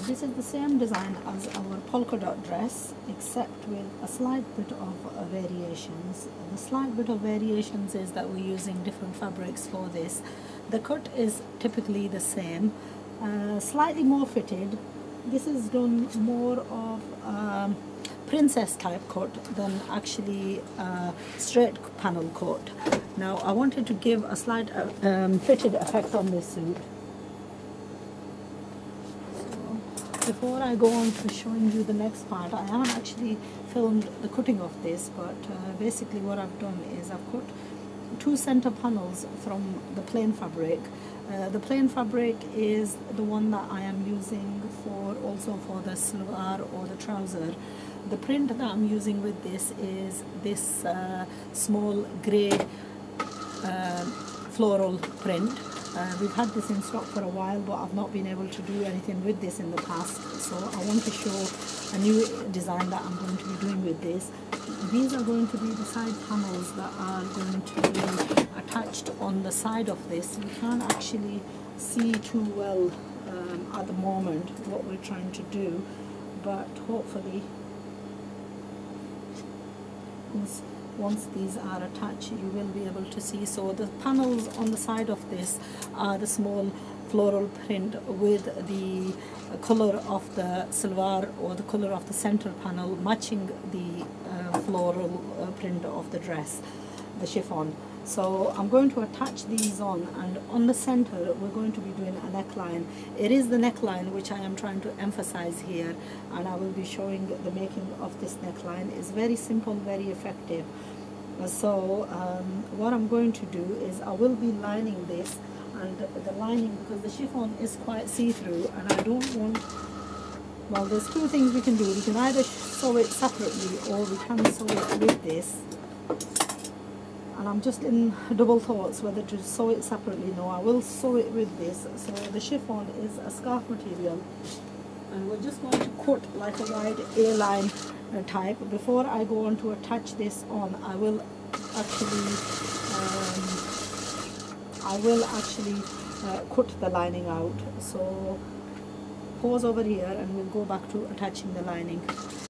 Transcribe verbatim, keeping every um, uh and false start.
this is the same design as our polka dot dress, except with a slight bit of uh, variations. The slight bit of variations is that we're using different fabrics for this. The cut is typically the same, uh, slightly more fitted. This is done more of um, princess type cut than actually uh, straight panel cut. Now I wanted to give a slight uh, um, fitted effect on this suit. Before I go on to showing you the next part, I haven't actually filmed the cutting of this, but uh, basically what I've done is I've cut two center panels from the plain fabric. Uh, the plain fabric is the one that I am using for also for the salwar or the trouser. The print that I'm using with this is this uh, small grey uh, floral print. Uh, we've had this in stock for a while, but I've not been able to do anything with this in the past, so I want to show a new design that I'm going to be doing with this. These are going to be the side panels that are going to be attached on the side of this. We can't actually see too well um, at the moment what we're trying to do, but hopefully once Once these are attached, you will be able to see. So the panels on the side of this are the small floral print with the color of the salwar or the color of the center panel matching the uh, floral uh, print of the dress, the chiffon. So I'm going to attach these on, and on the center we're going to be doing a neckline. It is the neckline which I am trying to emphasize here, and I will be showing the making of this neckline. It's very simple, very effective. So um, what I'm going to do is I will be lining this, and the lining, because the chiffon is quite see-through, and I don't want, well, there's two things we can do. We can either sew it separately or we can sew it with this. And I'm just in double thoughts whether to sew it separately. No, I will sew it with this. So the chiffon is a scarf material, and we're just going to cut like a wide A-line uh, type. Before I go on to attach this on, I will actually um, I will actually uh, cut the lining out. So pause over here and we'll go back to attaching the lining.